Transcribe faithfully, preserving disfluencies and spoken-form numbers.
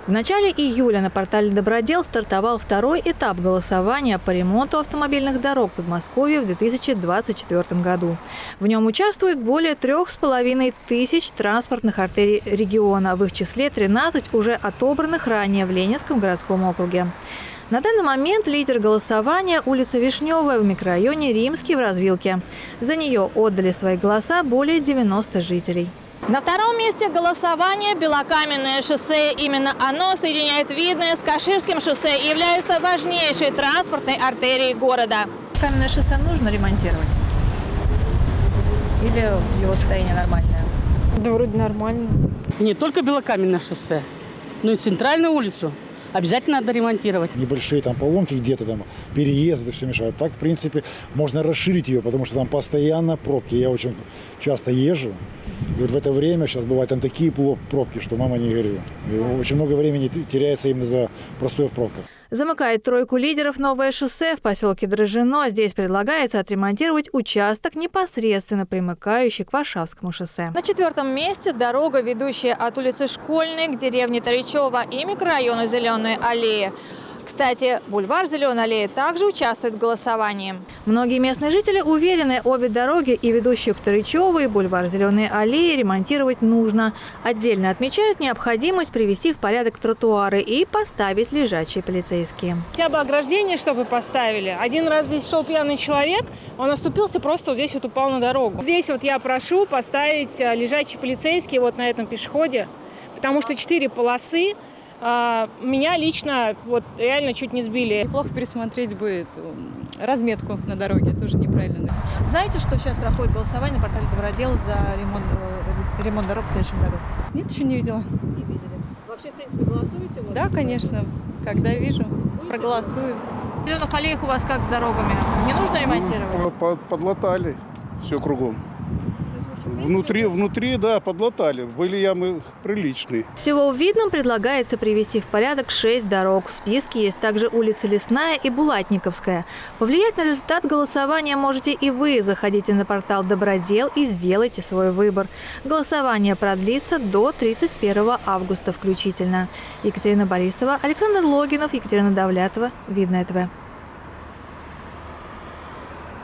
В начале июля на портале «Добродел» стартовал второй этап голосования по ремонту автомобильных дорог Подмосковья в две тысячи двадцать четвёртом году. В нем участвует более трех с половиной тысяч транспортных артерий региона, в их числе тринадцать уже отобранных ранее в Ленинском городском округе. На данный момент лидер голосования – улица Вишневая в микрорайоне Римский в Развилке. За нее отдали свои голоса более девяноста жителей. На втором месте голосования Белокаменное шоссе. Именно оно соединяет Видное с Каширским шоссе и является важнейшей транспортной артерией города. Каменное шоссе нужно ремонтировать? Или его состояние нормальное? Да вроде нормально. Не только Белокаменное шоссе, но и центральную улицу обязательно надо ремонтировать. Небольшие там поломки где-то, там переезды, все мешает. Так, в принципе, можно расширить ее, потому что там постоянно пробки. Я очень часто езжу. И вот в это время сейчас бывают там такие пробки, что мама не горюй. Очень много времени теряется именно за простой в пробках. Замыкает тройку лидеров новое шоссе в поселке Дрожжино. Здесь предлагается отремонтировать участок, непосредственно примыкающий к Варшавскому шоссе. На четвертом месте дорога, ведущая от улицы Школьной к деревне Таричева и микрорайону Зеленой аллеи. Кстати, бульвар Зеленой аллеи также участвует в голосовании. Многие местные жители уверены, обе дороги, и ведущую к Таричеву, и бульвар Зеленой аллеи, ремонтировать нужно. Отдельно отмечают необходимость привести в порядок тротуары и поставить лежачие полицейские. Хотя бы ограждение, чтобы поставили. Один раз здесь шел пьяный человек, он оступился, просто вот здесь вот упал на дорогу. Здесь вот я прошу поставить лежачие полицейские вот на этом пешеходе, потому что четыре полосы. Меня лично вот реально чуть не сбили. Неплохо пересмотреть бы эту разметку на дороге, тоже неправильно. Знаете, что сейчас проходит голосование на портале «Добродел» за ремонт, ремонт дорог в следующем году? Нет, еще не видела. Не видели. Вообще, в принципе, голосуете? Вот? Да, конечно. Когда вижу, будете проголосую. В Зеленых аллеях у вас как с дорогами? Не нужно ремонтировать? Ну, подлатали все кругом. Внутри, внутри, да, подлатали. Были ямы приличные. Всего в Видном предлагается привести в порядок шесть дорог. В списке есть также улица Лесная и Булатниковская. Повлиять на результат голосования можете и вы. Заходите на портал «Добродел» и сделайте свой выбор. Голосование продлится до тридцать первого августа включительно. Екатерина Борисова, Александр Логинов, Екатерина Давлятова. Видное ТВ.